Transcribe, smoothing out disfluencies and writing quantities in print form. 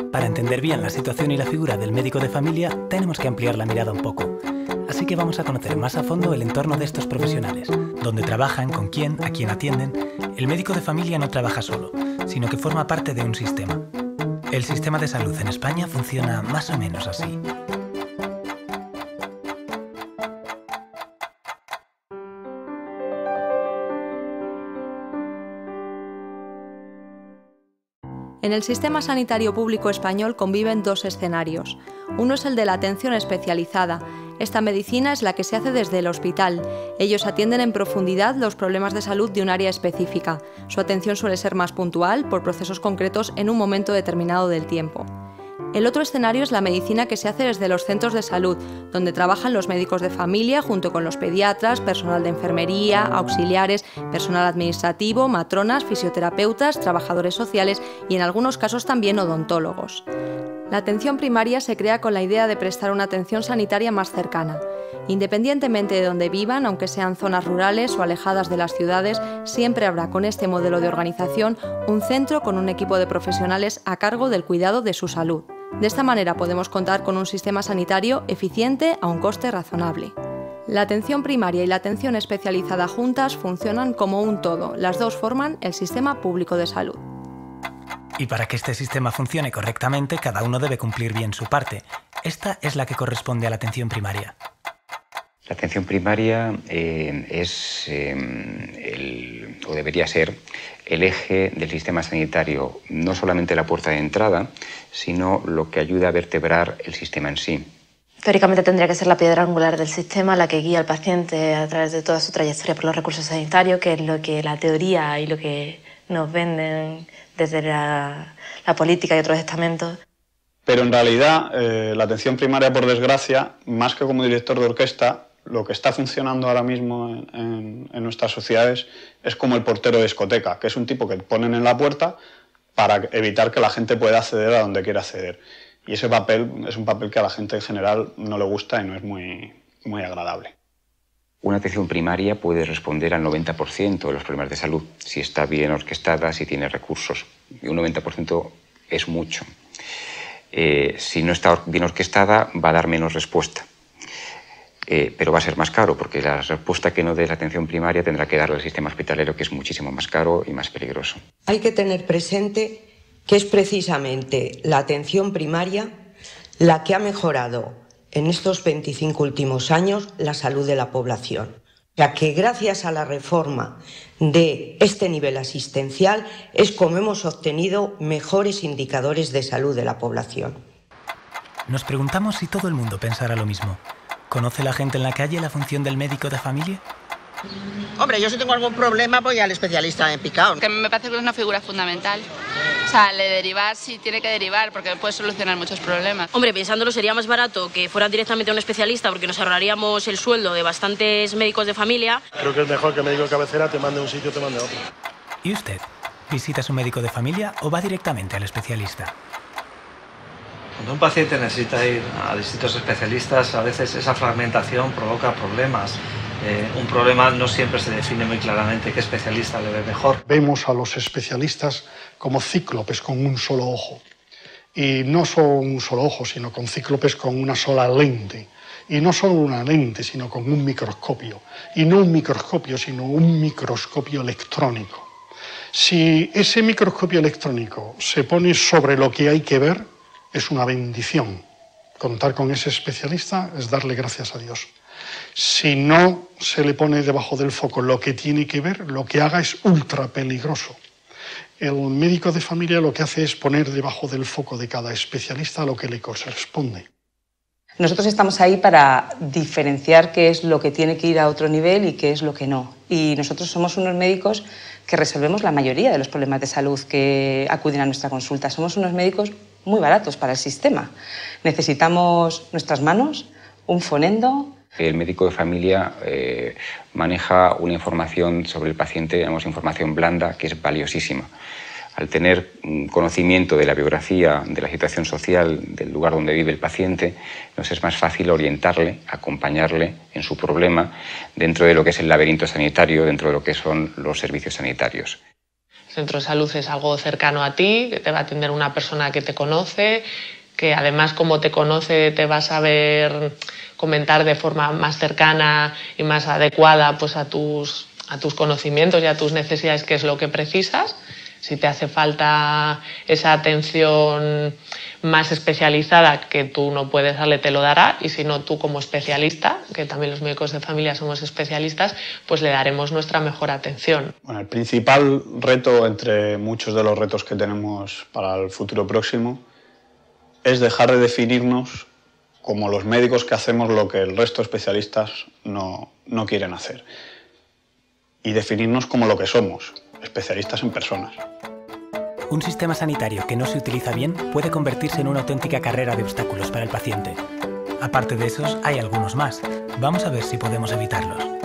Para entender bien la situación y la figura del médico de familia, tenemos que ampliar la mirada un poco. Así que vamos a conocer más a fondo el entorno de estos profesionales, dónde trabajan, con quién, a quién atienden. El médico de familia no trabaja solo, sino que forma parte de un sistema. El sistema de salud en España funciona más o menos así. En el sistema sanitario público español conviven dos escenarios. Uno es el de la atención especializada. Esta medicina es la que se hace desde el hospital. Ellos atienden en profundidad los problemas de salud de un área específica. Su atención suele ser más puntual por procesos concretos en un momento determinado del tiempo. El otro escenario es la medicina que se hace desde los centros de salud, donde trabajan los médicos de familia junto con los pediatras, personal de enfermería, auxiliares, personal administrativo, matronas, fisioterapeutas, trabajadores sociales y en algunos casos también odontólogos. La atención primaria se crea con la idea de prestar una atención sanitaria más cercana. Independientemente de donde vivan, aunque sean zonas rurales o alejadas de las ciudades, siempre habrá con este modelo de organización un centro con un equipo de profesionales a cargo del cuidado de su salud. De esta manera podemos contar con un sistema sanitario eficiente a un coste razonable. La atención primaria y la atención especializada juntas funcionan como un todo. Las dos forman el sistema público de salud. Y para que este sistema funcione correctamente, cada uno debe cumplir bien su parte. Esta es la que corresponde a la atención primaria. La atención primaria o debería ser el eje del sistema sanitario, no solamente la puerta de entrada, sino lo que ayuda a vertebrar el sistema en sí. Teóricamente tendría que ser la piedra angular del sistema, la que guía al paciente a través de toda su trayectoria por los recursos sanitarios, que es lo que la teoría y lo que nos venden desde la política y otros estamentos. Pero en realidad la atención primaria, por desgracia, más que como director de orquesta, lo que está funcionando ahora mismo en nuestras sociedades es como el portero de discoteca, que es un tipo que ponen en la puerta para evitar que la gente pueda acceder a donde quiera acceder. Y ese papel es un papel que a la gente en general no le gusta y no es muy agradable. Una atención primaria puede responder al 90% de los problemas de salud, si está bien orquestada, si tiene recursos. Y un 90% es mucho. Si no está bien orquestada, va a dar menos respuesta. Pero va a ser más caro, porque la respuesta que no dé la atención primaria tendrá que darle al sistema hospitalero, que es muchísimo más caro y más peligroso. Hay que tener presente que es precisamente la atención primaria la que ha mejorado en estos 25 últimos años la salud de la población. O sea que gracias a la reforma de este nivel asistencial es como hemos obtenido mejores indicadores de salud de la población. Nos preguntamos si todo el mundo pensará lo mismo. ¿Conoce la gente en la calle la función del médico de familia? Hombre, yo si tengo algún problema voy al especialista en picado. Que me parece que es una figura fundamental. O sea, le derivar sí tiene que derivar porque puede solucionar muchos problemas. Hombre, pensándolo sería más barato que fuera directamente a un especialista porque nos ahorraríamos el sueldo de bastantes médicos de familia. Creo que es mejor que el médico de cabecera te mande a un sitio o te mande a otro. ¿Y usted? ¿Visita a su médico de familia o va directamente al especialista? Cuando un paciente necesita ir a distintos especialistas, a veces esa fragmentación provoca problemas. Un problema no siempre se define muy claramente qué especialista le ve mejor. Vemos a los especialistas como cíclopes con un solo ojo. Y no solo un solo ojo, sino con cíclopes con una sola lente. Y no solo una lente, sino con un microscopio. Y no un microscopio, sino un microscopio electrónico. Si ese microscopio electrónico se pone sobre lo que hay que ver, es una bendición. Contar con ese especialista es darle gracias a Dios. Si no se le pone debajo del foco lo que tiene que ver, lo que haga es ultra peligroso. El médico de familia lo que hace es poner debajo del foco de cada especialista lo que le corresponde. Nosotros estamos ahí para diferenciar qué es lo que tiene que ir a otro nivel y qué es lo que no. Y nosotros somos unos médicos que resolvemos la mayoría de los problemas de salud que acuden a nuestra consulta. Somos unos médicos muy baratos para el sistema. Necesitamos nuestras manos, un fonendo. El médico de familia maneja una información sobre el paciente, digamos, información blanda, que es valiosísima. Al tener conocimiento de la biografía, de la situación social, del lugar donde vive el paciente, nos es más fácil orientarle, acompañarle en su problema dentro de lo que es el laberinto sanitario, dentro de lo que son los servicios sanitarios. centro de salud es algo cercano a ti, que te va a atender una persona que te conoce, que además como te conoce te va a saber comentar de forma más cercana y más adecuada pues, a tus conocimientos y a tus necesidades qué es lo que precisas. Si te hace falta esa atención más especializada que tú no puedes darle, te lo dará, y si no, tú como especialista, que también los médicos de familia somos especialistas, pues le daremos nuestra mejor atención. Bueno, el principal reto entre muchos de los retos que tenemos para el futuro próximo es dejar de definirnos como los médicos que hacemos lo que el resto de especialistas no quieren hacer, y definirnos como lo que somos, especialistas en personas. Un sistema sanitario que no se utiliza bien puede convertirse en una auténtica carrera de obstáculos para el paciente. Aparte de esos, hay algunos más. Vamos a ver si podemos evitarlos.